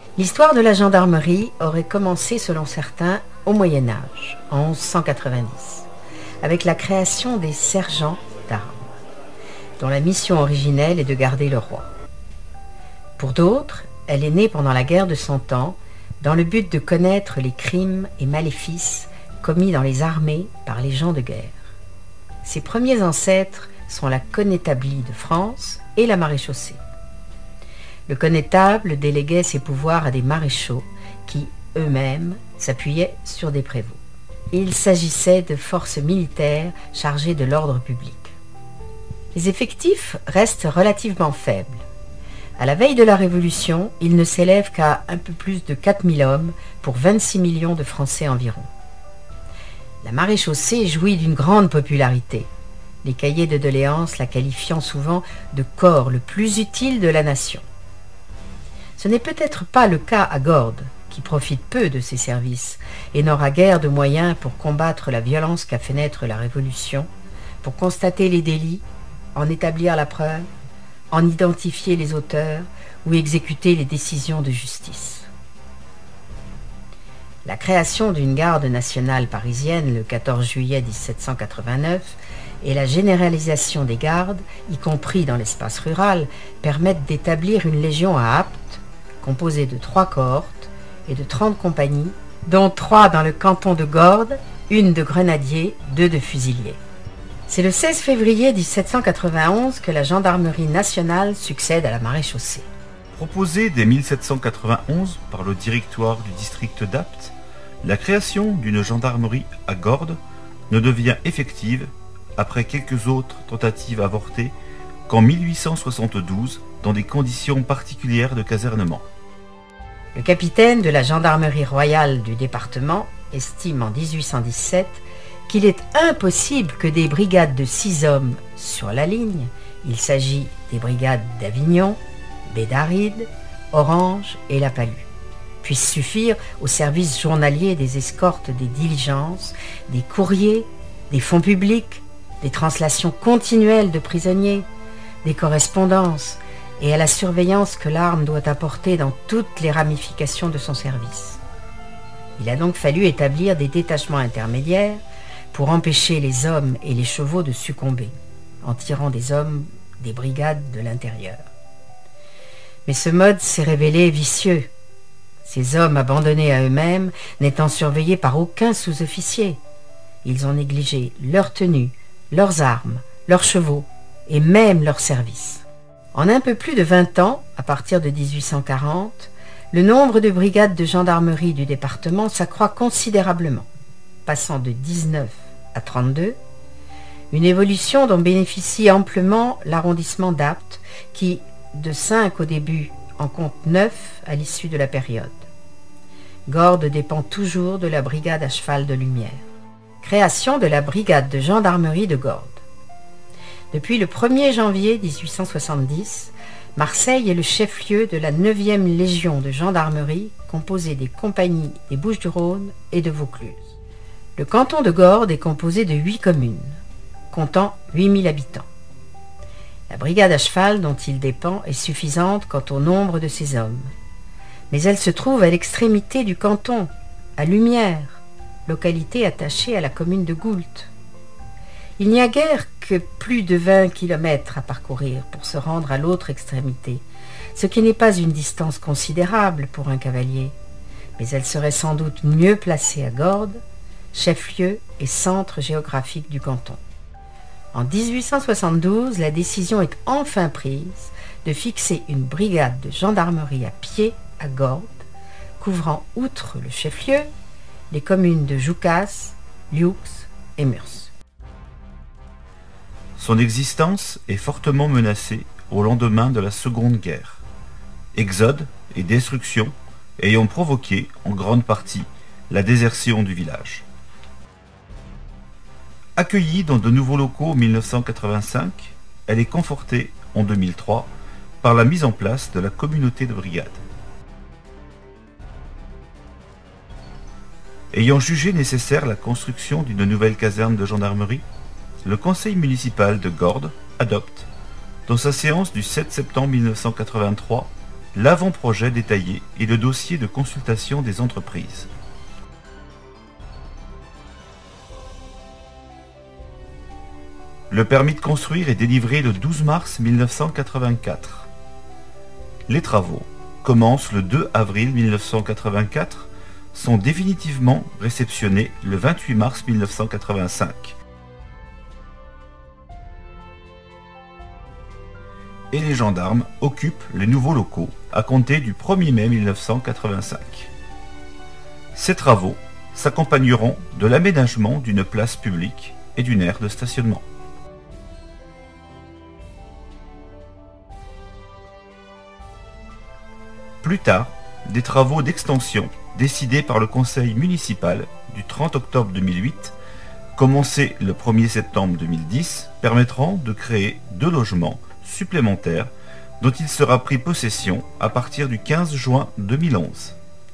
L'histoire de la gendarmerie aurait commencé, selon certains, au Moyen Âge, en 1190, avec la création des sergents d'armes, dont la mission originelle est de garder le roi. Pour d'autres, elle est née pendant la guerre de Cent Ans, dans le but de connaître les crimes et maléfices commis dans les armées par les gens de guerre. Ses premiers ancêtres sont la connétablie de France et la maréchaussée. Le connétable déléguait ses pouvoirs à des maréchaux qui, eux-mêmes, s'appuyaient sur des prévôts. Il s'agissait de forces militaires chargées de l'ordre public. Les effectifs restent relativement faibles. À la veille de la Révolution, ils ne s'élèvent qu'à un peu plus de 4000 hommes pour 26 millions de Français environ. La maréchaussée jouit d'une grande popularité, les cahiers de doléances la qualifiant souvent de corps le plus utile de la nation. Ce n'est peut-être pas le cas à Gordes, qui profite peu de ses services et n'aura guère de moyens pour combattre la violence qu'a fait naître la Révolution, pour constater les délits, en établir la preuve, en identifier les auteurs ou exécuter les décisions de justice. La création d'une garde nationale parisienne le 14 juillet 1789 et la généralisation des gardes, y compris dans l'espace rural, permettent d'établir une légion à Apt, composée de 3 cohortes et de 30 compagnies, dont 3 dans le canton de Gordes, 1 de grenadiers, 2 de fusiliers. C'est le 16 février 1791 que la gendarmerie nationale succède à la maréchaussée. Proposée dès 1791 par le directoire du district d'Apt, la création d'une gendarmerie à Gordes ne devient effective après quelques autres tentatives avortées qu'en 1872 dans des conditions particulières de casernement. Le capitaine de la gendarmerie royale du département estime en 1817 qu'il est impossible que des brigades de 6 hommes sur la ligne, il s'agit des brigades d'Avignon, Bédaride, Orange et La Palud, puissent suffire au service journalier des escortes des diligences, des courriers, des fonds publics, des translations continuelles de prisonniers, des correspondances et à la surveillance que l'arme doit apporter dans toutes les ramifications de son service. Il a donc fallu établir des détachements intermédiaires pour empêcher les hommes et les chevaux de succomber, en tirant des hommes des brigades de l'intérieur. Mais ce mode s'est révélé vicieux, ces hommes abandonnés à eux-mêmes n'étant surveillés par aucun sous-officier. Ils ont négligé leur tenue, leurs armes, leurs chevaux et même leur service. En un peu plus de 20 ans, à partir de 1840, le nombre de brigades de gendarmerie du département s'accroît considérablement, passant de 19 à 32, une évolution dont bénéficie amplement l'arrondissement d'Apt, qui, de 5 au début, en compte 9 à l'issue de la période. Gordes dépend toujours de la brigade à cheval de Lumière. Création de la brigade de gendarmerie de Gordes. Depuis le 1er janvier 1870, Marseille est le chef-lieu de la 9e légion de gendarmerie, composée des compagnies des Bouches-du-Rhône et de Vaucluse. Le canton de Gordes est composé de 8 communes, comptant 8000 habitants. La brigade à cheval dont il dépend est suffisante quant au nombre de ses hommes. Mais elle se trouve à l'extrémité du canton, à Lumière, localité attachée à la commune de Goult. Il n'y a guère que plus de 20 kilomètres à parcourir pour se rendre à l'autre extrémité, ce qui n'est pas une distance considérable pour un cavalier, mais elle serait sans doute mieux placée à Gordes, chef-lieu et centre géographique du canton. En 1872, la décision est enfin prise de fixer une brigade de gendarmerie à pied à Gordes, couvrant outre le chef-lieu les communes de Joucas, Lioux et Murs. Son existence est fortement menacée au lendemain de la Seconde Guerre. Exode et destruction ayant provoqué en grande partie la désertion du village. Accueillie dans de nouveaux locaux en 1985, elle est confortée en 2003 par la mise en place de la communauté de brigade. Ayant jugé nécessaire la construction d'une nouvelle caserne de gendarmerie, le conseil municipal de Gordes adopte, dans sa séance du 7 septembre 1983, l'avant-projet détaillé et le dossier de consultation des entreprises. Le permis de construire est délivré le 12 mars 1984. Les travaux commencent le 2 avril 1984, sont définitivement réceptionnés le 28 mars 1985. Et les gendarmes occupent les nouveaux locaux à compter du 1er mai 1985. Ces travaux s'accompagneront de l'aménagement d'une place publique et d'une aire de stationnement. Plus tard, des travaux d'extension décidés par le conseil municipal du 30 octobre 2008, commencés le 1er septembre 2010, permettront de créer 2 logements supplémentaires dont il sera pris possession à partir du 15 juin 2011.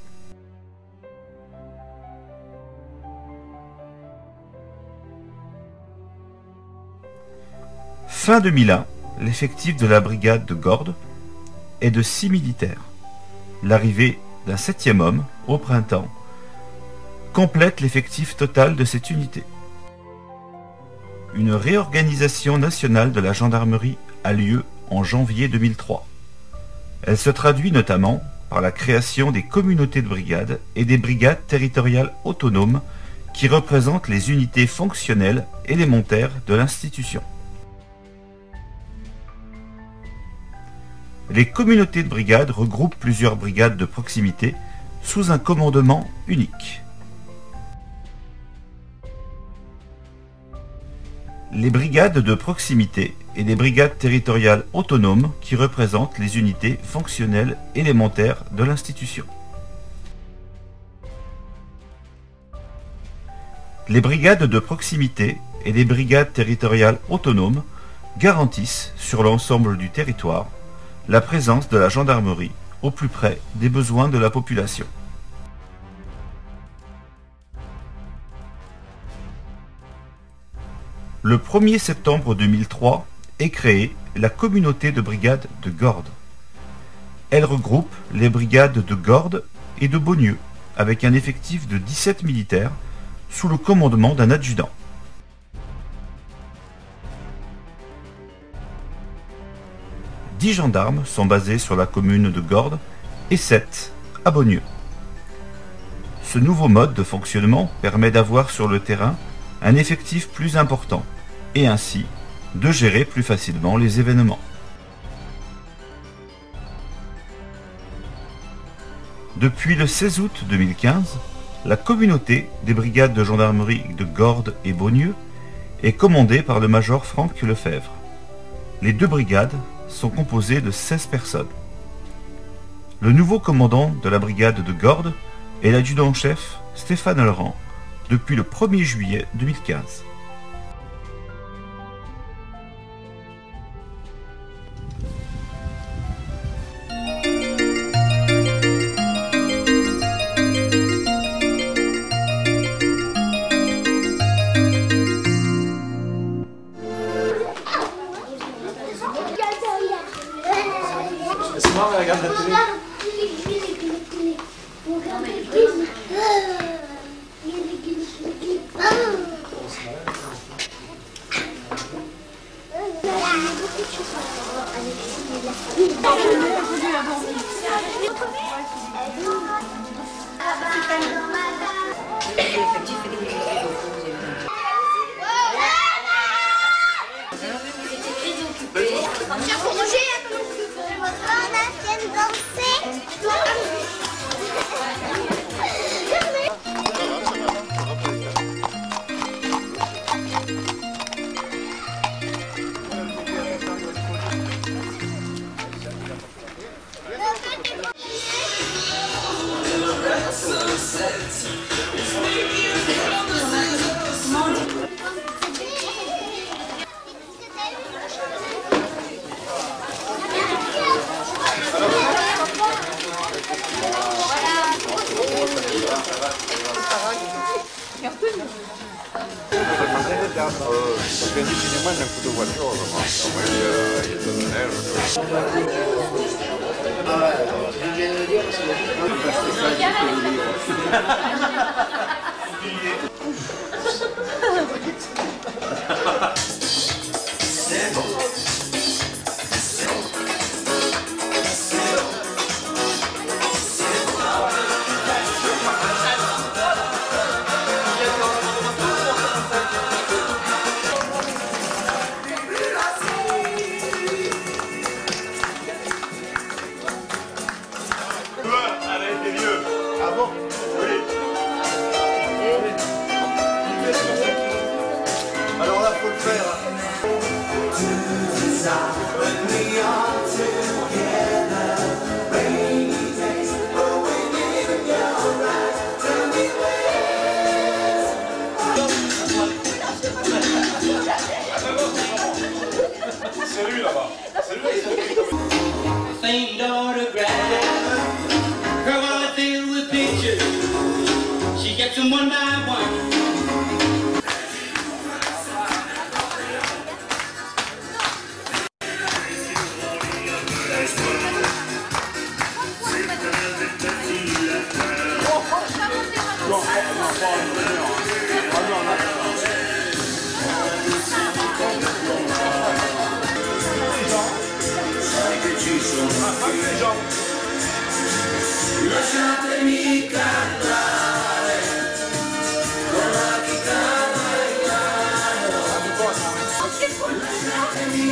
Fin 2001, l'effectif de la brigade de Gordes est de 6 militaires. L'arrivée d'un 7e homme au printemps complète l'effectif total de cette unité. Une réorganisation nationale de la gendarmerie a lieu en janvier 2003. Elle se traduit notamment par la création des communautés de brigades et des brigades territoriales autonomes qui représentent les unités fonctionnelles élémentaires de l'institution. Les communautés de brigades regroupent plusieurs brigades de proximité sous un commandement unique. Les brigades de proximité et les brigades territoriales autonomes qui représentent les unités fonctionnelles élémentaires de l'institution. Les brigades de proximité et les brigades territoriales autonomes garantissent sur l'ensemble du territoire la présence de la gendarmerie au plus près des besoins de la population. Le 1er septembre 2003 est créée la communauté de brigades de Gordes. Elle regroupe les brigades de Gordes et de Beaunieu, avec un effectif de 17 militaires sous le commandement d'un adjudant. 10 gendarmes sont basés sur la commune de Gordes et 7 à Beaunieu. Ce nouveau mode de fonctionnement permet d'avoir sur le terrain un effectif plus important et ainsi de gérer plus facilement les événements. Depuis le 16 août 2015, la communauté des brigades de gendarmerie de Gordes et Beaunieu est commandée par le major Franck Lefebvre. Les 2 brigades sont composées de 16 personnes. Le nouveau commandant de la brigade de Gordes est l'adjudant-chef Stéphane Laurent depuis le 1er juillet 2015. Regarde la télé. Parce que décidément, d'un coup de voiture, il y a de la neige. Je viens de le dire parce Alors là, faut le faire. C'est lui là-bas. C'est lui. Famed autograph. Her wallet filled with pictures. She gets them one by one. Lasciatemi cantare con la chitarra in mano. Lasciatemi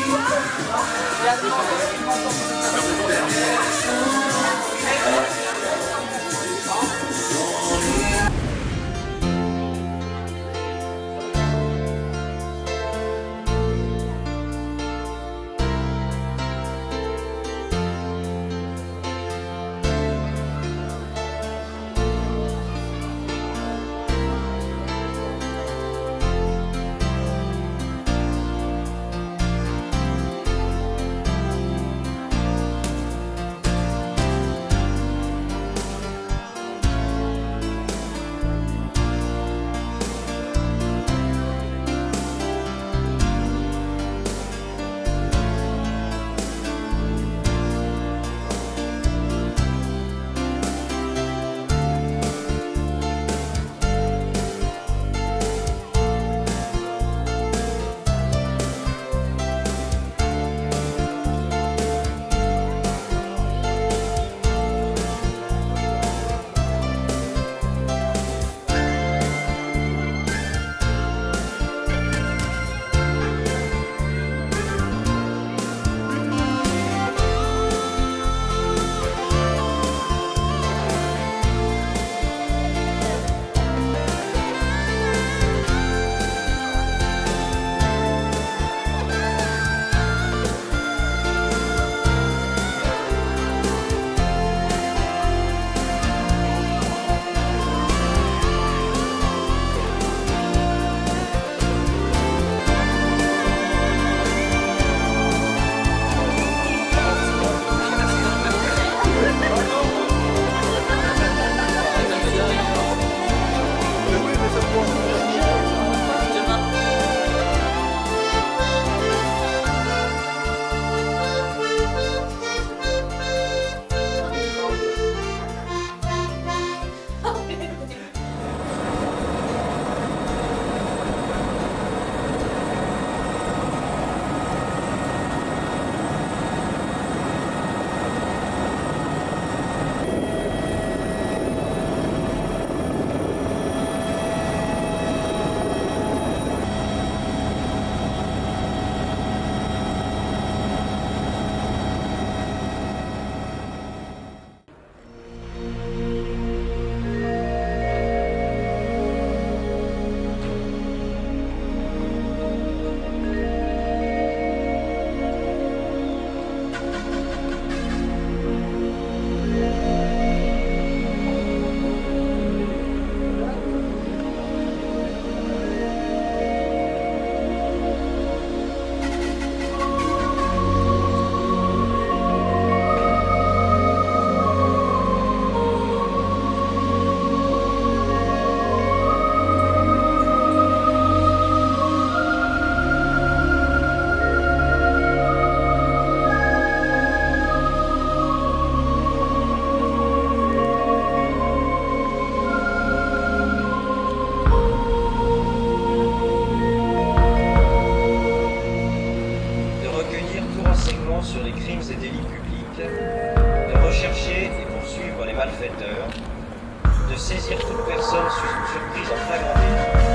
de saisir toute personne surprise en flagrant délit.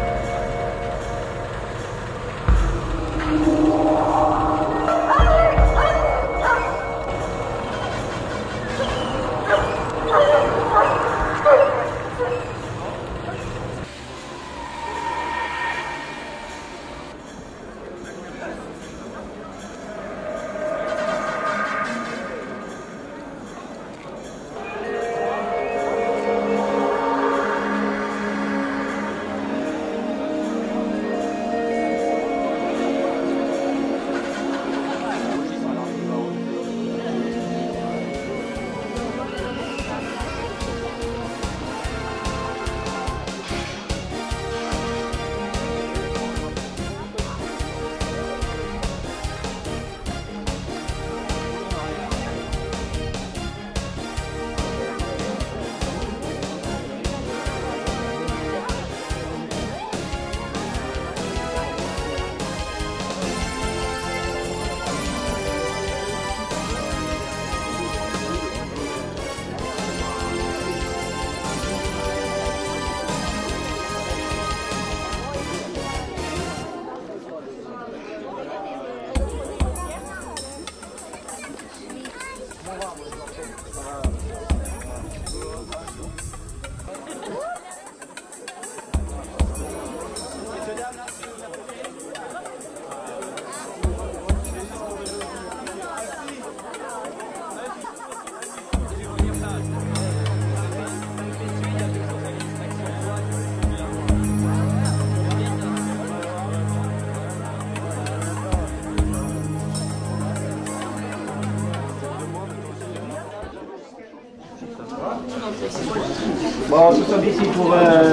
Bon, nous sommes ici pour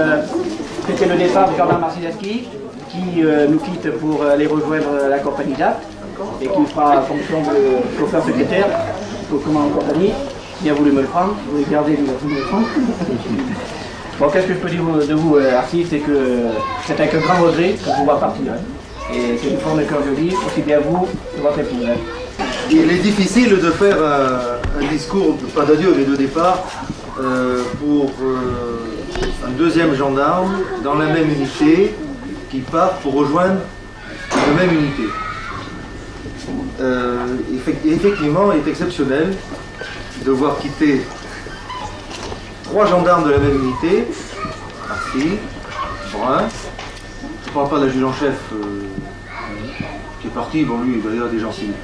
fêter le départ du gendarme Marcileski qui nous quitte pour aller rejoindre la compagnie DAPT et qui fera fonction de chauffeur secrétaire pour comment en compagnie. Il a voulu me le prendre, vous voulez garder, il a voulu me le prendre. Bon, qu'est-ce que je peux dire de vous, Arcis, c'est que c'est avec un grand regret que je vous vois partir. Hein. Et c'est une forme de cœur je dis, aussi bien vous que votre épouse. Hein. Il est difficile de faire un discours, pas d'adieu mais de départ, pour un deuxième gendarme dans la même unité qui part pour rejoindre la même unité. Effectivement, il est exceptionnel de voir quitter 3 gendarmes de la même unité, Arcis, Brun, je ne parle pas de la juge en chef qui est parti, bon lui d'ailleurs des gens civils.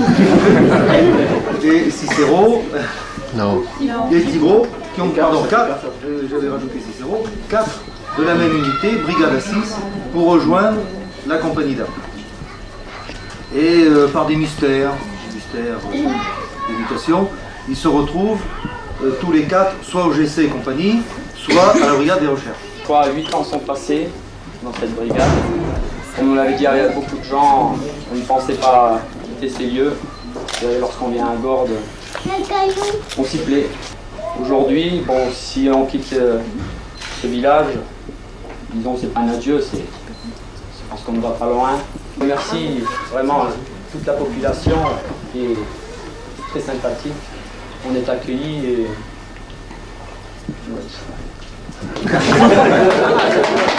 Et Cicero, non. Et Tigro, qui ont, pardon, 4, j'avais rajouté Cicero, 4 de la même unité, brigade à 6, pour rejoindre la compagnie d'armes. Et par des mystères d'éducation, ils se retrouvent tous les 4, soit au GC et compagnie, soit à la brigade des recherches. 8 ans sont passés dans cette brigade. Comme on l'avait dit, il y a beaucoup de gens, on ne pensait pas quitter ces lieux. Lorsqu'on vient à Gordes, on s'y plaît. Aujourd'hui, bon, si on quitte ce village, disons c'est pas un adieu, c'est parce qu'on ne va pas loin. Merci vraiment à toute la population qui est très sympathique. On est accueillis et...